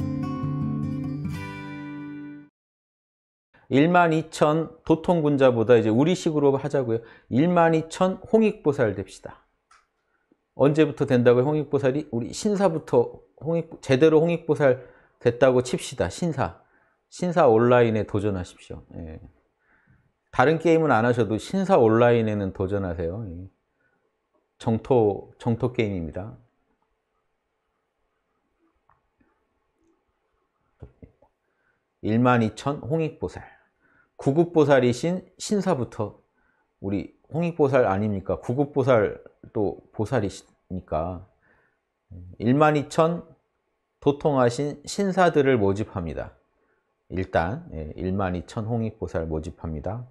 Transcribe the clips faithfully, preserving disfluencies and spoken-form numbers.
일만 이천 도통군자보다 이제 우리식으로 하자고요. 일만 이천 홍익보살 됩시다. 언제부터 된다고요? 홍익보살이? 우리 신사부터 홍익, 제대로 홍익보살 됐다고 칩시다. 신사. 신사 온라인에 도전하십시오. 예. 다른 게임은 안 하셔도 신사 온라인에는 도전하세요. 예. 정토, 정토 게임입니다. 일만 이천 홍익보살. 구급보살이신 신사부터 우리 홍익보살 아닙니까? 구급보살도 보살이시니까 일만 이천 도통하신 신사들을 모집합니다. 일단 일만 이천 홍익보살 모집합니다.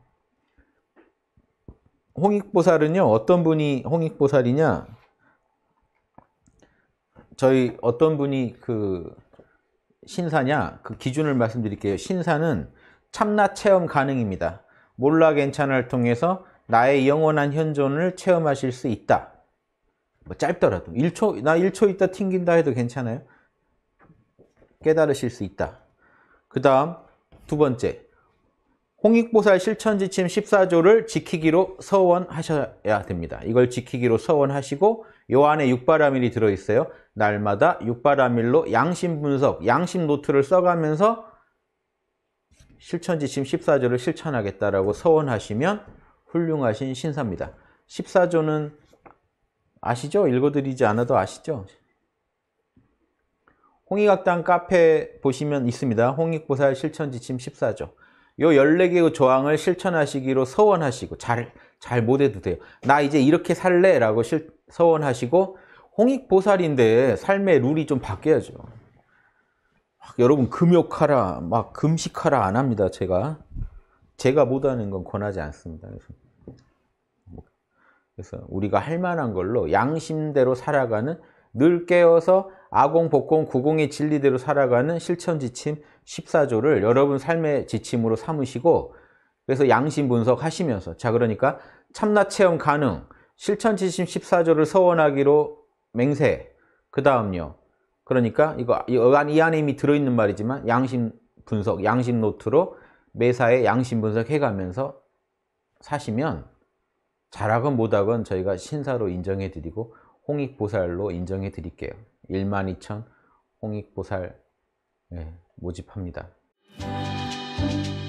홍익보살은요, 어떤 분이 홍익보살이냐? 저희 어떤 분이 그 신사냐? 그 기준을 말씀드릴게요. 신사는 참나 체험 가능입니다. 몰라 괜찮아를 통해서 나의 영원한 현존을 체험하실 수 있다. 뭐 짧더라도 일 초, 나 일 초 있다 튕긴다 해도 괜찮아요. 깨달으실 수 있다. 그 다음 두 번째, 홍익보살 실천지침 십사 조를 지키기로 서원하셔야 됩니다. 이걸 지키기로 서원하시고 요 안에 육바라밀이 들어있어요. 날마다 육바라밀로 양심 분석, 양심 노트를 써가면서 실천지침 십사 조를 실천하겠다라고 서원하시면 훌륭하신 신사입니다. 십사 조는 아시죠? 읽어드리지 않아도 아시죠? 홍익학당 카페 보시면 있습니다. 홍익보살 실천지침 십사 조. 요 열네 개의 조항을 실천하시기로 서원하시고, 잘, 잘 못해도 돼요. 나 이제 이렇게 살래 라고 실, 서원하시고, 홍익보살인데 삶의 룰이 좀 바뀌어야죠. 막 여러분 금욕하라, 막 금식하라 안 합니다. 제가 제가 못하는 건 권하지 않습니다. 그래서, 그래서 우리가 할 만한 걸로 양심대로 살아가는, 늘 깨어서 아공, 복공, 구공의 진리대로 살아가는 실천지침 십사 조를 여러분 삶의 지침으로 삼으시고, 그래서 양심 분석하시면서, 자 그러니까 참나체험 가능, 실천지침 십사 조를 서원하기로 맹세. 그 다음요, 그러니까 이거 이 안에 이미 들어있는 말이지만 양심 분석, 양심 노트로 매사에 양심 분석해가면서 사시면 잘하건 못하건 저희가 신사로 인정해드리고 홍익보살로 인정해드릴게요. 일만 이천 홍익보살 모집합니다.